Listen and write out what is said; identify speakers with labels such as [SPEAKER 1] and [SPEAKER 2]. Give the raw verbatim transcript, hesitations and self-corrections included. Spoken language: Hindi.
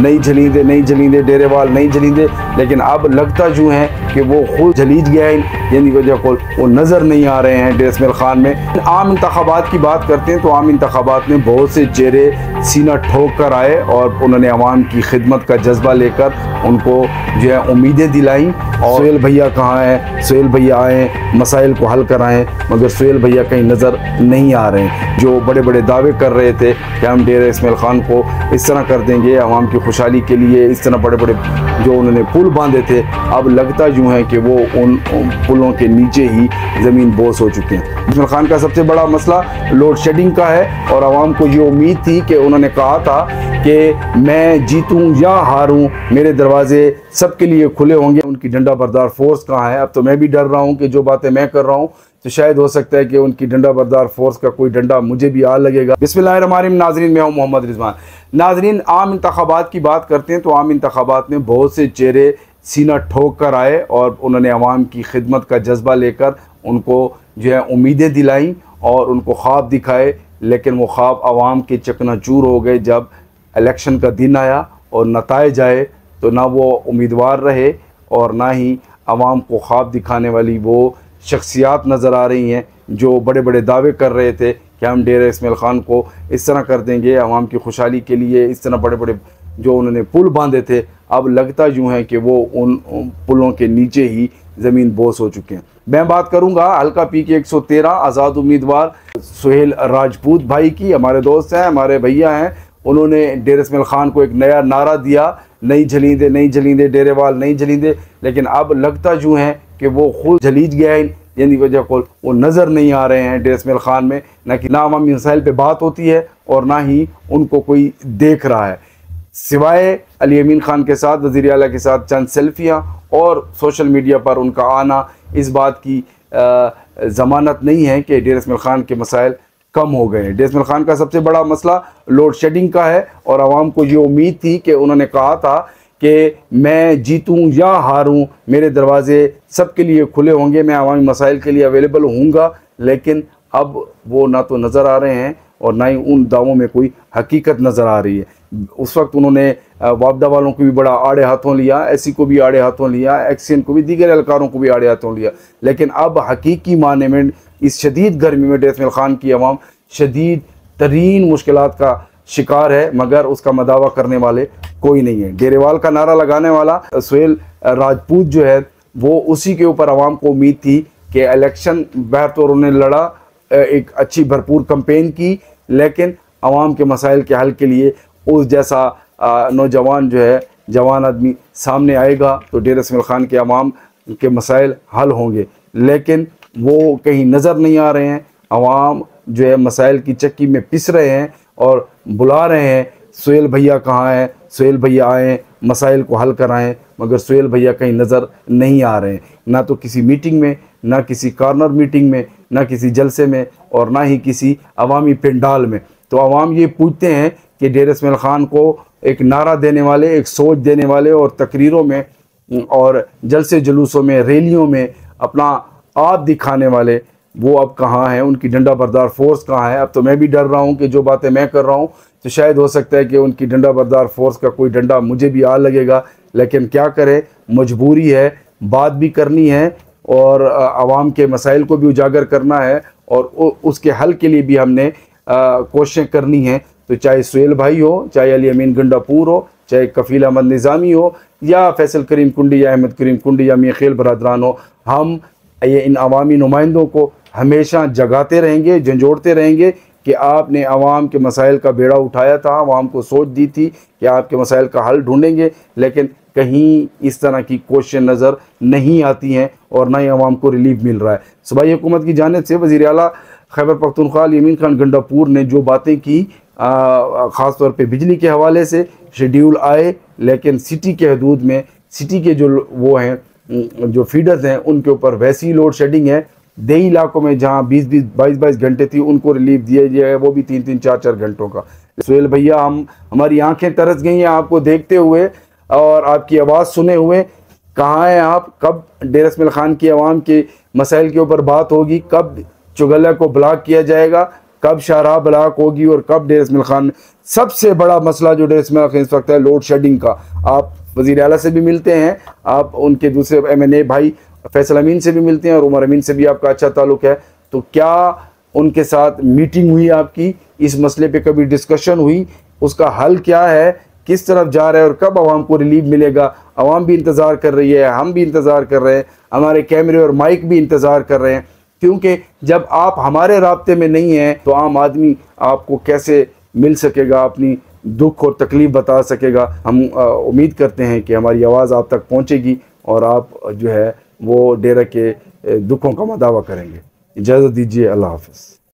[SPEAKER 1] नहीं जलींदे नहीं जलींदे डेरेवाल नहीं जलींदे, लेकिन अब लगता यूँ है कि वो खुद जलीज गया है, यानी वजह को वो नज़र नहीं आ रहे हैं डेर इस्माइल खान में। आम इंतखाबात की बात करते हैं तो आम इंतखाबात में बहुत से चेहरे सीना ठोक कर आए और उन्होंने अवाम की खिदमत का जज्बा लेकर उनको जो है उम्मीदें दिलाई। और सुहेल भैया कहाँ हैं, सुहेल भैया आएँ, मसाइल को हल कराएँ, मगर सुहेल भैया कहीं नज़र नहीं आ रहे हैं। जो बड़े बड़े दावे कर रहे थे कि हम डेर इस्माइल खान को इस तरह कर देंगे अवाम की खुशहाली के लिए, इस तरह बड़े बड़े जो उन्होंने पुल बांधे थे, अब लगता यूँ है कि वो उन पुलों के नीचे ही ज़मीन बोस हो चुके हैं। इस्माइल खान का सबसे बड़ा मसला लोड शेडिंग का है और आवाम को ये उम्मीद थी कि उन्होंने कहा था कि मैं जीतूं या हारूं मेरे दरवाजे सबके लिए खुले होंगे। उनकी डंडा बरदार फोर्स कहाँ है? अब तो मैं भी डर रहा हूँ कि जो बातें मैं कर रहा हूँ तो शायद हो सकता है कि उनकी डंडा बरदार फोर्स का कोई डंडा मुझे भी आ लगेगा। बिस्मिल्लाहिर्रहमानिर्रहीम। नाजरीन, मैं हूँ मोहम्मद रिजवान। नाजरीन, आम इंतखाबात की बात करते हैं तो आम इंतखाबात में बहुत से चेहरे सीना ठोक कर आए और उन्होंने अवाम की खिदमत का जज्बा लेकर उनको जो है उम्मीदें दिलाई और उनको ख्वाब दिखाए, लेकिन वो ख्वाब अवाम के चकनाचूर हो गए। जब इलेक्शन का दिन आया और नताइज आए तो ना वो उम्मीदवार रहे और ना ही अवाम को ख्वाब दिखाने वाली वो शख्सियात नज़र आ रही हैं जो बड़े बड़े दावे कर रहे थे कि हम डेर इस्माइल खान को इस तरह कर देंगे अवाम की खुशहाली के लिए, इस तरह बड़े बड़े जो उन्होंने पुल बांधे थे, अब लगता यूँ है कि वो उन पुलों के नीचे ही ज़मीन बोस हो चुके हैं। मैं बात करूँगा हल्का पी के एक सौ तेरह आज़ाद उम्मीदवार सुहेल राजपूत भाई की। हमारे दोस्त हैं, हमारे भैया हैं। उन्होंने डेर इस्माइल खान को एक नया नारा दिया, नहीं जलींदे नहीं जलींदे डेरेवाल नहीं जलींदे, लेकिन अब लगता यूँ है कि वो खुद जलीज गया है, यानी वजह को वो नज़र नहीं आ रहे हैं डेर इस्माइल खान में। ना कि ना अवामी मसाइल पे बात होती है और ना ही उनको कोई देख रहा है, सिवाय अली अमीन खान के साथ वज़ीर आला के साथ चंद सेल्फियाँ और सोशल मीडिया पर उनका आना इस बात की ज़मानत नहीं है कि डेर इस्माइल खान के मसाइल कम हो गए। डेर इस्माइल खान का सबसे बड़ा मसला लोड शेडिंग का है और आवाम को ये उम्मीद थी कि उन्होंने कहा था कि मैं जीतूं या हारूं मेरे दरवाजे सबके लिए खुले होंगे, मैं अवामी मसाइल के लिए अवेलेबल होऊंगा, लेकिन अब वो ना तो नज़र आ रहे हैं और ना ही उन दावों में कोई हकीकत नज़र आ रही है। उस वक्त उन्होंने वापदा वालों को भी बड़ा आड़े हाथों लिया, एसी को भी आड़े हाथों लिया, एक्सियन को भी, दीगर एहलकारों को भी आड़े हाथों लिया, लेकिन अब हकीकी माने में इस शदीद गर्मी में डेर इस्माइल खान की अवाम शदीद तरीन मुश्किलात का शिकार है, मगर उसका मदावा करने वाले कोई नहीं है। डेरेवाल का नारा लगाने वाला सुहेल राजपूत जो है वो उसी के ऊपर आवाम को उम्मीद थी कि इलेक्शन बहर तो उन्होंने लड़ा, एक अच्छी भरपूर कंपेन की, लेकिन आवाम के मसाइल के हल के लिए उस जैसा नौजवान जो है जवान आदमी सामने आएगा तो डेर इस्माइल खान के अवाम के मसाइल हल होंगे, लेकिन वो कहीं नज़र नहीं आ रहे हैं। अवाम जो है मसाइल की चक्की में पिस रहे हैं और बुला रहे हैं सुहेल भैया कहाँ हैं, सुहेल भैया आएँ, मसाइल को हल कराएं, मगर सुहेल भैया कहीं नज़र नहीं आ रहे हैं, ना तो किसी मीटिंग में, ना किसी कॉर्नर मीटिंग में, ना किसी जलसे में और ना ही किसी अवामी पंडाल में। तो अवाम ये पूछते हैं कि डेर इस्माइल खान को एक नारा देने वाले, एक सोच देने वाले और तकरीरों में और जलसे जुलूसों में, रैलियों में अपना आप दिखाने वाले वो अब कहाँ हैं? उनकी डंडा बरदार फोर्स कहाँ है? अब तो मैं भी डर रहा हूँ कि जो बातें मैं कर रहा हूँ तो शायद हो सकता है कि उनकी डंडा बरदार फोर्स का कोई डंडा मुझे भी आ लगेगा, लेकिन क्या करें, मजबूरी है, बात भी करनी है और आवाम के मसाइल को भी उजागर करना है और उसके हल के लिए भी हमने कोशिशें करनी है। तो चाहे सुहेल भाई हो, चाहे अली अमीन गंडापुर हो, चाहे कफील अहमद निज़ामी हो या फैसल करीम कुंडी या अहमद करीम कुंडी या मियां खेल बरदरान हो, हम ये इन अवामी नुमाइंदों को हमेशा जगाते रहेंगे, झंझोड़ते रहेंगे कि आपने आवाम के मसाइल का बेड़ा उठाया था, आवाम को सोच दी थी कि आपके मसाइल का हल ढूंढेंगे, लेकिन कहीं इस तरह की कोशिशें नज़र नहीं आती हैं और ना ही आवाम को रिलीफ मिल रहा है। सूबाई हुकूमत की जानिब से वज़ीर आला खैबर पख्तूनख्वा अली अमीन खान गंडापुर ने जो बातें की, ख़ास तौर पे बिजली के हवाले से शेड्यूल आए, लेकिन सिटी के हदूद में सिटी के जो वो हैं जो फीडर्स हैं उनके ऊपर वैसी लोड शेडिंग है। देही इलाकों में जहाँ बीस बीस बाईस बाईस घंटे थी उनको रिलीफ दिया गया है, वो भी तीन तीन चार चार घंटों का। सुहेल भैया, हम हमारी आंखें तरस गई हैं आपको देखते हुए और आपकी आवाज़ सुने हुए। कहाँ हैं आप? कब डेर इस्माइल खान की आवाम के मसाइल के ऊपर बात होगी? कब चुगला को ब्लॉक किया जाएगा? कब शाहराह ब्लॉक होगी और कब डेरा इस्माइल खान में। सबसे बड़ा मसला जो डेरा इस्माइल खान इस वक्त है लोड शेडिंग का। आप वज़ीर आला से भी मिलते हैं, आप उनके दूसरे एम एन ए भाई फैसल अमीन से भी मिलते हैं और उमर अमीन से भी आपका अच्छा ताल्लुक़ है, तो क्या उनके साथ मीटिंग हुई आपकी, इस मसले पे कभी डिस्कशन हुई, उसका हल क्या है, किस तरफ जा रहा है और कब आवाम को रिलीफ मिलेगा? आवाम भी इंतज़ार कर रही है, हम भी इंतज़ार कर रहे हैं, हमारे कैमरे और माइक भी इंतज़ार कर रहे हैं, क्योंकि जब आप हमारे राब्ते में नहीं हैं तो आम आदमी आपको कैसे मिल सकेगा, अपनी दुख और तकलीफ़ बता सकेगा। हम उम्मीद करते हैं कि हमारी आवाज़ आप तक पहुँचेगी और आप जो है वो डेरा के दुखों का मदावा करेंगे। इजाज़त दीजिए, अल्लाह हाफ़िज़।